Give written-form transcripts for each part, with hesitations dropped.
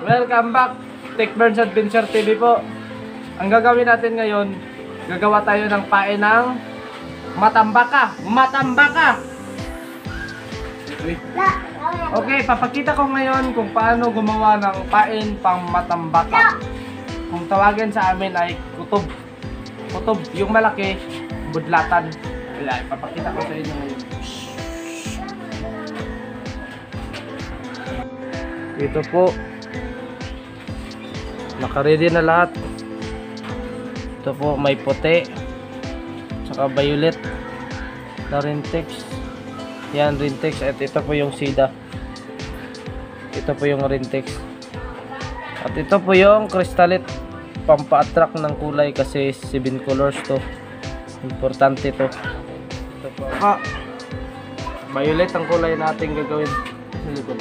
Welcome back, TIKBERN'S Adventure TV po. Ang gagawin natin ngayon, gagawa tayo ng pain ng matambaka. Matambaka! Okay, papakita ko ngayon kung paano gumawa ng pain pang matambaka. Kung tawagin sa amin ay kutob. Kutob, yung malaki, budlatan. Wala, papakita ko sa inyo ngayon. Ito po, naka-ready na lahat. Ito po, may puti saka violet na rintex. Yan, rintex. At ito po yung sida. Ito po yung rintex. At ito po yung crystalite, pampa-attract ng kulay kasi 7 colors to. Importante to. Ito po, violet ang kulay natin gagawin sa likod.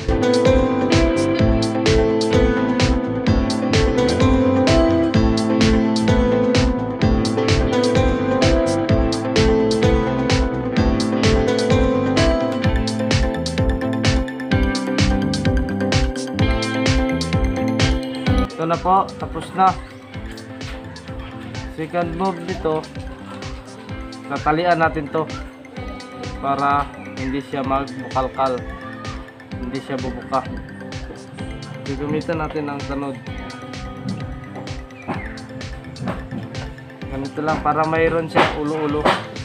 Ito na po, tapos na. Second move nito, tatalian natin to para hindi siya magbukalkal, hindi siya bubuka. Gagamitan natin ang tanod. Ganito lang para mayroon siya ulo-ulo.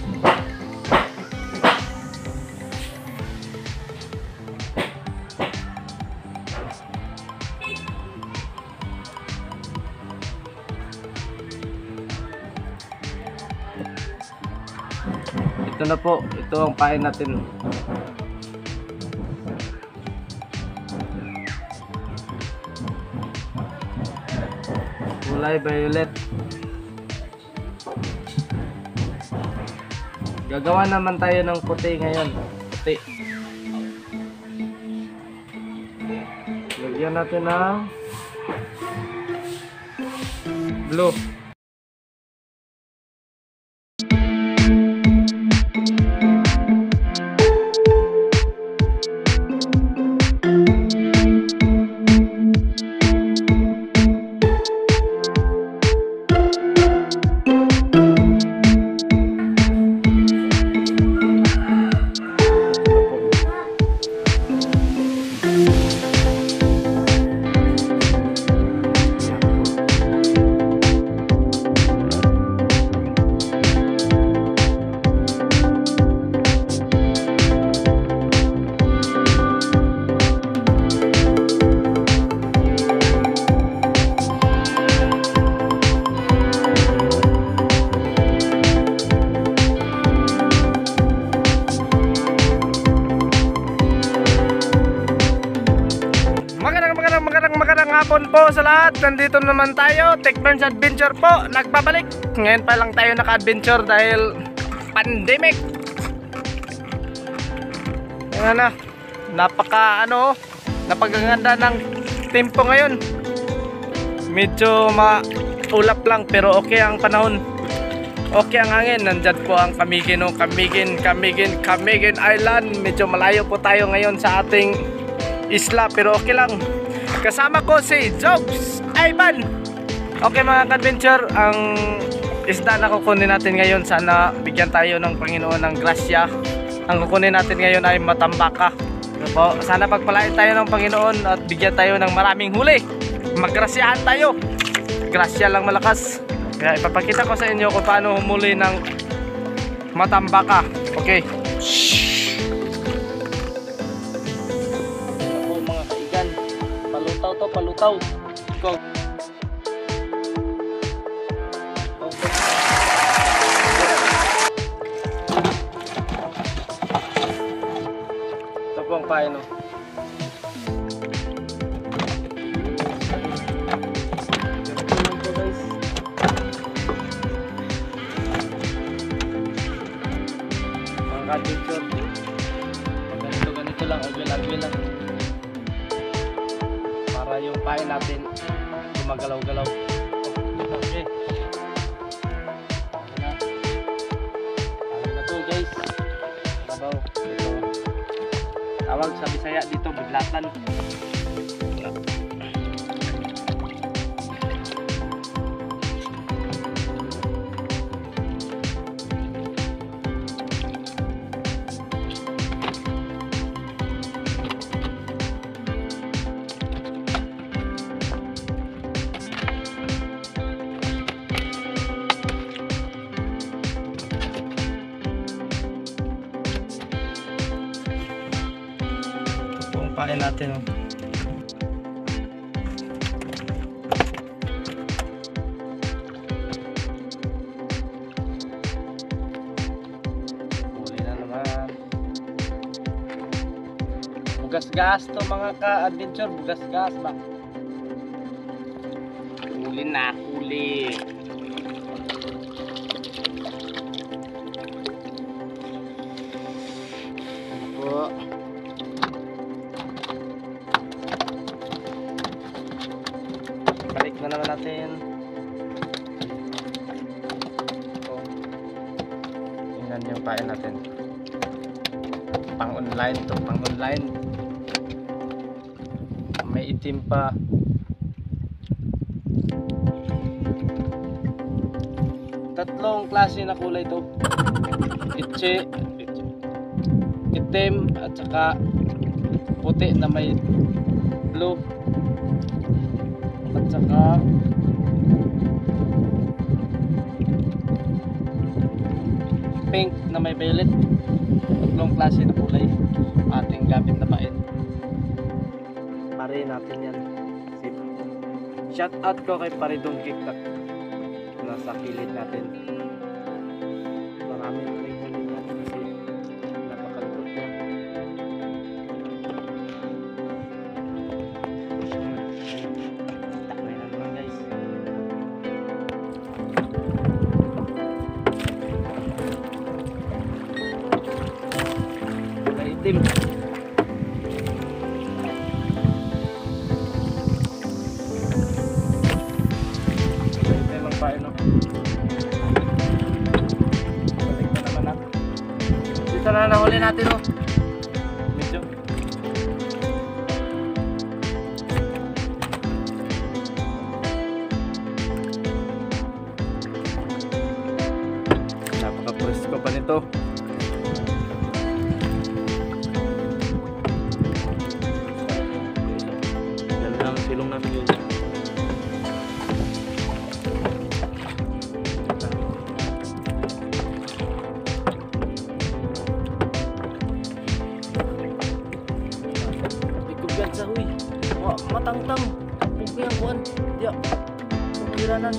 Ito na po, ito ang pain natin. Kulay violet. Gagawa naman tayo ng puti ngayon. Puti. Lagyan natin ng blue. Magandang hapon po sa lahat. Nandito naman tayo, TIKBERN'S Adventure po. Nagbabalik. Ngayon pa lang tayo naka-adventure dahil pandemic. Ayan na. Napakaganda ng tempo ngayon. Medyo maulap lang pero okay ang panahon. Okay ang hangin. Nandyan po ang Camiguin Island. Medyo malayo po tayo ngayon sa ating isla pero okay lang. Kasama ko si Jobs Ivan. Okay mga ka-adventure, ang isda na kukunin natin ngayon, sana bigyan tayo ng Panginoon ng grasya. Ang kukunin natin ngayon ay matambaka. Sana pagpalain tayo ng Panginoon at bigyan tayo ng maraming huli. Maggrasyahan tayo. Grasya lang malakas. Kaya ipapakita ko sa inyo kung paano humuli ng matambaka. Okay. Palutaw. Go. Ito po ang pain, no? Mga ka-adventure, ganito lang, agwil lang. Para yung pain natin gumagalaw-galaw. Okay. Ano na to guys? Sabaw. Ito. Tawag sa Bisaya dito, budlatan. Kung pain natin, oh. Huli na naman. Bugas-gas to mga ka-adventure. Bugas-gas ba? Huli na, huli. Balik na naman natin. Ito. Tingnan yung pain natin. Pang online to, pang online. May itim pa. Tatlong klase na kulay to. Itim at saka puti na may blue at saka pink na may violet. Tatlong klase na kulay ating gamit na pain. Pare natin yan. Shout out ko kay Paridong Kiktak nasa kilid natin. Maraming ring huli niya kasi napakalupot niya. Takay na naman guys. Itim. Itim ang pain, no? Balik na naman na. Dito na nahuli natin, no? Medyo. Napaka-presko pa nito. Silong namin yun. Ikugan sa huy. Matangtang. Huwag yung kuhan. Diya. Pagkiranan.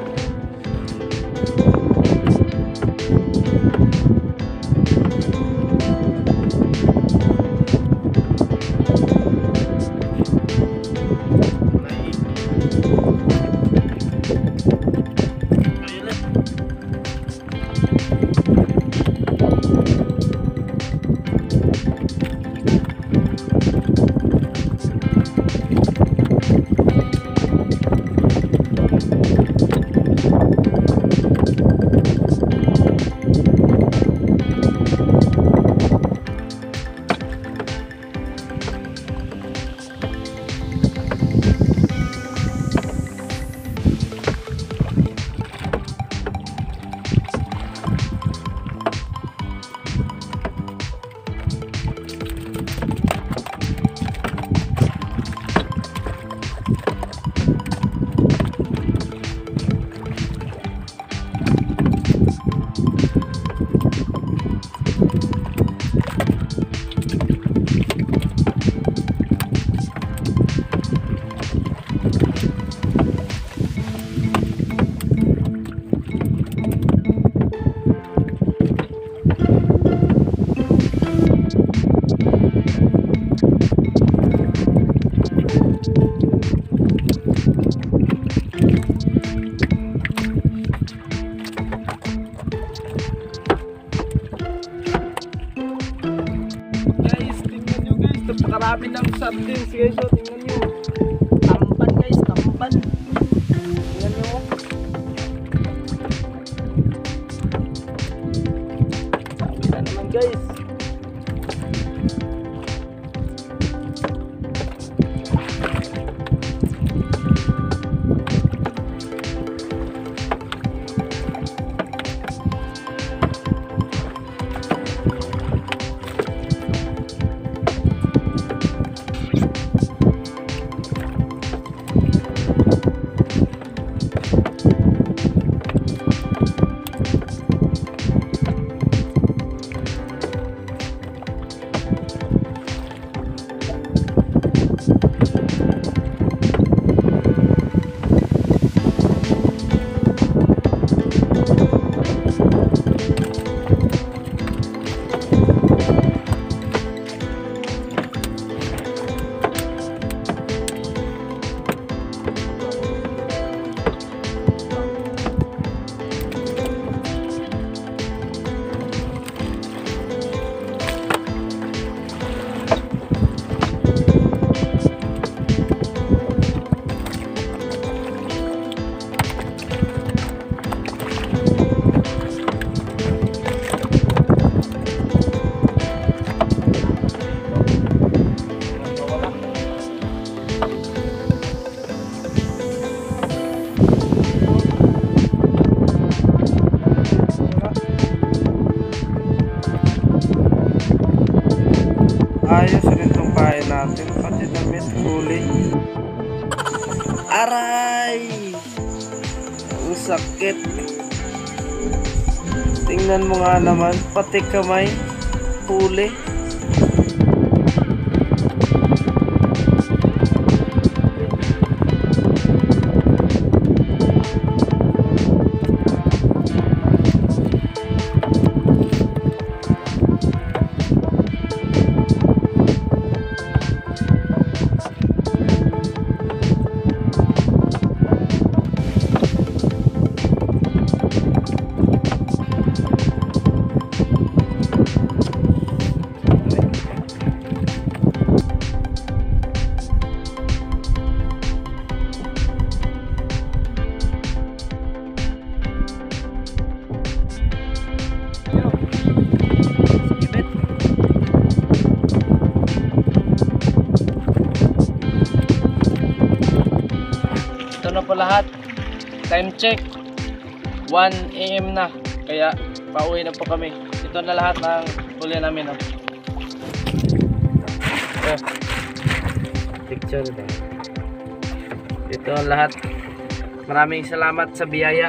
Napakarami ng sardines guys, so tingnan nyo. Tamban guys, tamban. Tingnan nyo. Sabi na naman guys. Ayos rin itong bahay natin. Pati damit, huli. Aray! Ang sakit. Tingnan mo nga naman, pati kamay, huli. Ito na po lahat. Time check 1 AM na. Kaya pauwi na po kami. Ito na lahat ng huli namin. Picture ba? Ito lahat. Maraming salamat sa biyaya.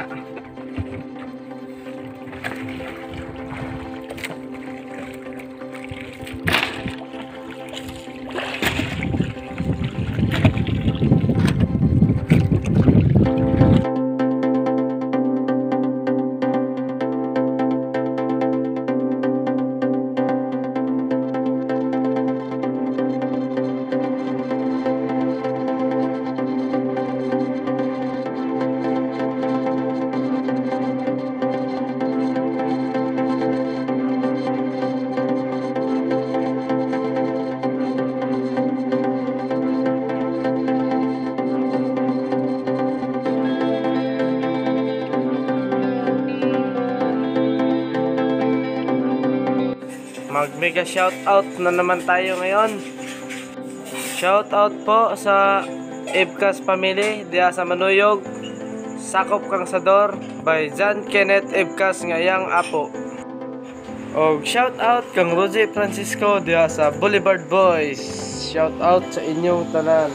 Mag mega shout out na naman tayo ngayon. Shout out po sa TIKBERN'S family diya sa Manuyog, Sakop Kang Sador by John Kenneth TIKBERN'S ngayang apo. Og shout out kang Rosie Francisco diya sa Boulevard Boys. Shout out sa inyong tanan.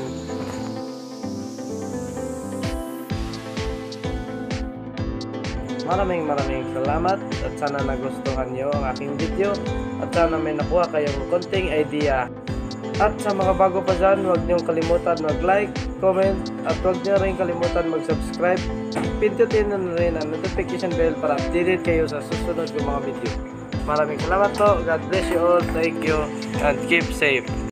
Maraming salamat at sana nagustuhan nyo ang aking video at sana may nakuha kayong konting idea. At sa mga bago pa dyan, huwag nyo kalimutan mag-like, comment at huwag nyo rin kalimutan mag-subscribe. Pindutin na rin ang notification bell para updated kayo sa susunod ng mga video. Maraming salamat po. God bless you all. Thank you and keep safe.